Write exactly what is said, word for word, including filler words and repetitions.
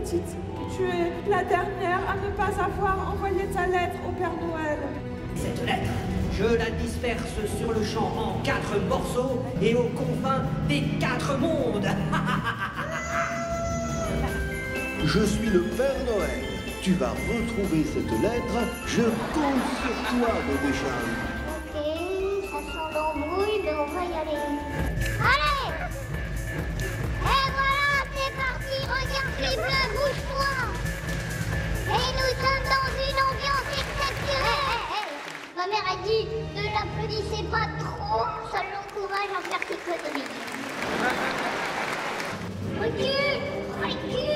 petite, tu es la dernière à ne pas avoir envoyé ta lettre au Père Noël. Cette lettre, je la disperse sur le champ en quatre morceaux et aux confins des quatre mondes. Je suis le Père Noël. Tu vas retrouver cette lettre. Je compte sur toi, bébé Charlie. Ok, ça sent l'embrouille, mais on va y aller. Allez! Et voilà, c'est parti, regarde les bleus, bouge-toi! Et nous sommes dans une ambiance exceptionnelle! Hey, hey, hey. Ma mère a dit, ne l'applaudissez pas trop, ça l'encourage à faire ses conneries. Recule! Recule!